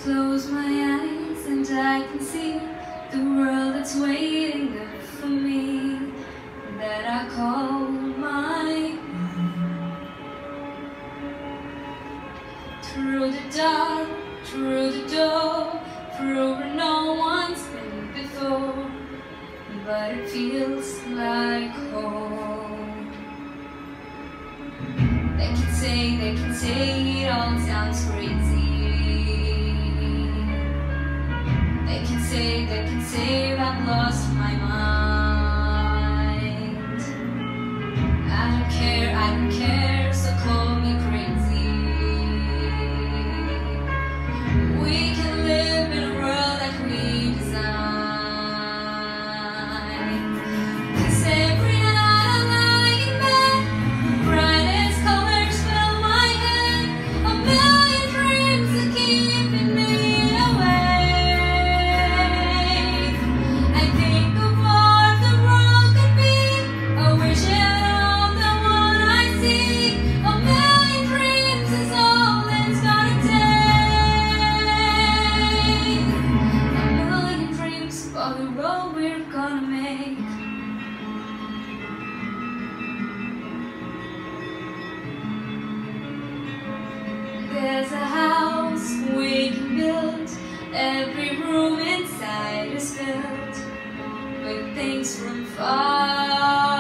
close my eyes and I can see the world that's waiting up for me, that I call my own. Through the dark, through the door, through where no one's been before, but it feels like home. They can say it all sounds crazy. They can say I've lost my mind. I don't care, so call me crazy. We can live in a world that we design. 'Cause every night I lie in bed, brightest colors fill my head, a million dreams are keeping me awake. I think of what the world could be, a wish on the one I see. A million dreams is all it's gonna take. A million dreams for the road we're gonna make. There's a house we can build, every room inside is filled with things from far